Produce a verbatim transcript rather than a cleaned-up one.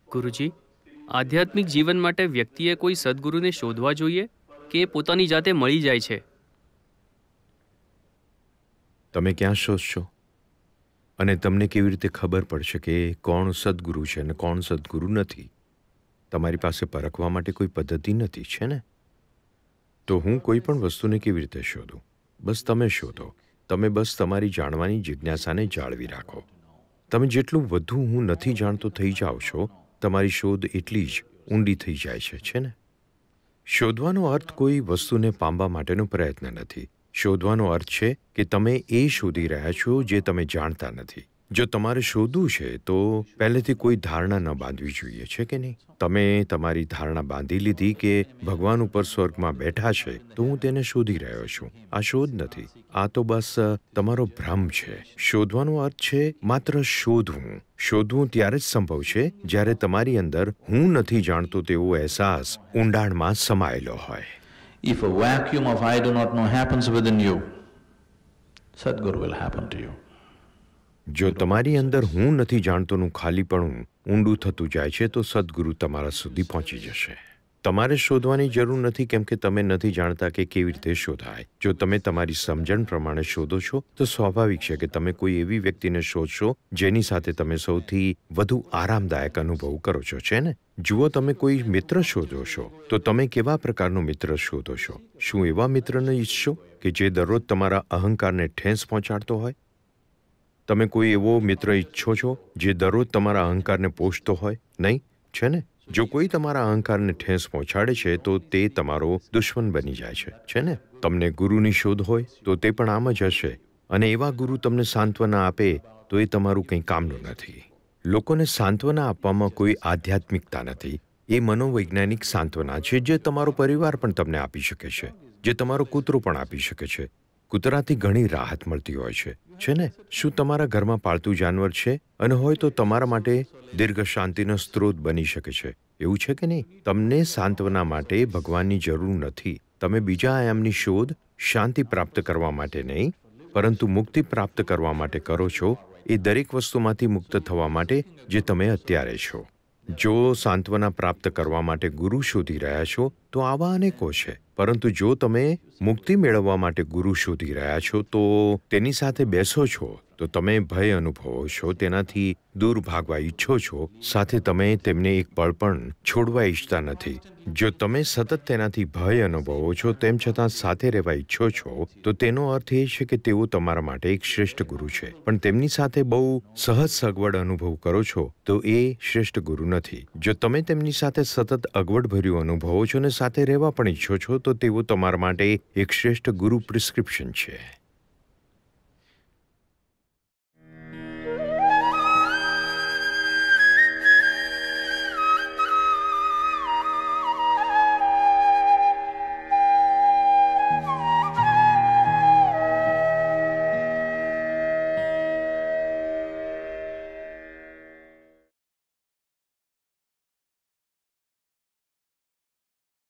ગુરુજી, આધ્યાત્મિક જીવન માટે વ્યક્તિએ કોઈ સદગુરુને શોધવા જોઈએ કે પોતાની જાતે મળી જાય છે? તમે ક્યાં શોધશો અને તમને કેવી રીતે ખબર પડશે કે કોણ સદગુરુ છે અને કોણ સદગુરુ નથી? તમારી પાસે પરખવા માટે કોઈ પદ્ધતિ નથી, છે ને? તો હું કોઈ પણ વસ્તુને કેવી રીતે શોધું? બસ તમે શોધો. તમે બસ તમારી જાણવાની જિજ્ઞાસાને જાળવી રાખો. તમે જેટલું વધુ હું નથી જાણતો થઈ જાઓ છો, તમારી શોધ એટલી જ ઊંડી થઈ જાય છે, છે ને? શોધવાનો અર્થ કોઈ વસ્તુને પામવા માટેનો પ્રયત્ન નથી. શોધવાનો અર્થ છે કે તમે એ શોધી રહ્યા છો જે તમે જાણતા નથી. જો તમારે શોધવું છે તો પહેલેથી કોઈ ધારણા ન બાંધવી જોઈએ, છે કે નહીં? તમે તમારી ધારણા બાંધી લીધી કે ભગવાન ઉપર સ્વર્ગમાં બેઠા છે તો હું તેને શોધી રહ્યો છું. આ શોધ નથી, આ તો બસ તમારો ભ્રમ છે. શોધવાનો અર્થ છે માત્ર શોધવું. શોધવું ત્યારે જ સંભવ છે જ્યારે તમારી અંદર હું નથી જાણતો તેવો અહેસાસ ઊંડાણમાં સમાયેલો હોય. If a vacuum of I do not know happens within you, Sadhguru will happen to you. જો તમારી અંદર હું નથી જાણતોનું ખાલીપણું ઊંડું થતું જાય છે તો સદગુરુ તમારા સુધી પહોંચી જશે. તમારે શોધવાની જરૂર નથી, કેમ કે તમે નથી જાણતા કે કેવી રીતે શોધાય. જો તમે તમારી સમજણ પ્રમાણે શોધો છો તો સ્વાભાવિક છે કે તમે કોઈ એવી વ્યક્તિને શોધશો જેની સાથે તમે સૌથી વધુ આરામદાયક અનુભવ કરો છો, છે ને? જુઓ, તમે કોઈ મિત્ર શોધો છો તો તમે કેવા પ્રકારનો મિત્ર શોધો છો? શું એવા મિત્રને ઈચ્છશો કે જે દરરોજ તમારા અહંકારને ઠેંસ પહોંચાડતો હોય? તમે કોઈ એવો મિત્ર ઈચ્છો છો જે દરરોજ તમારા અહંકારને પોષતો હોય? નહીં, છે ને? જો કોઈ તમારા અહંકારને ઠેંસ પહોંચાડે છે તો તે તમારો દુશ્મન બની જાય છે, છે ને? તમને ગુરુની શોધ હોય તો તે પણ આમ જ હશે, અને એવા ગુરુ તમને સાંત્વના આપે તો એ તમારું કંઈ કામનું નથી. લોકોને સાંત્વના આપવામાં કોઈ આધ્યાત્મિકતા નથી. એ મનોવૈજ્ઞાનિક સાંત્વના છે જે તમારો પરિવાર પણ તમને આપી શકે છે, જે તમારો કૂતરો પણ આપી શકે છે. કૂતરાથી ઘણી રાહત મળતી હોય છે, છે ને? શું તમારા ઘરમાં પાળતું જાનવર છે અને હોય તો તમારા માટે દીર્ઘ શાંતિનો સ્ત્રોત બની શકે છે, એવું છે કે નહીં? તમને સાંત્વના માટે ભગવાનની જરૂર નથી. તમે બીજા આયામની શોધ શાંતિ પ્રાપ્ત કરવા માટે નહીં, પરંતુ મુક્તિ પ્રાપ્ત કરવા માટે કરો છો. એ દરેક વસ્તુમાંથી મુક્ત થવા માટે જે તમે અત્યારે છો. જો સાંત્વના પ્રાપ્ત કરવા માટે ગુરુ શોધી રહ્યા છો તો આવા અનેકો છે, પરંતુ જો તમે મુક્તિ મેળવવા માટે ગુરુ શોધી રહ્યા છો તો તેની સાથે બેસો છો તો તમે ભય અનુભવો છો, તેનાથી દૂર ભાગવા ઈચ્છો છો, સાથે તમે તેમને એક પળ પણ છોડવા ઈચ્છતા નથી. જો તમે સતત તેનાથી ભય અનુભવો છો તેમ છતાં સાથે રહેવા ઈચ્છો છો તો તેનો અર્થ એ છે કે તેઓ તમારા માટે એક શ્રેષ્ઠ ગુરુ છે, પણ તેમની સાથે બહુ સહજ સગવડ અનુભવ કરો છો તો એ શ્રેષ્ઠ ગુરુ નથી. જો તમે તેમની સાથે સતત અગવડભર્યું અનુભવો છો અને સાથે રહેવા પણ ઈચ્છો છો તો તેઓ તમારા માટે એક શ્રેષ્ઠ ગુરુ પ્રિસ્ક્રિપ્શન છે.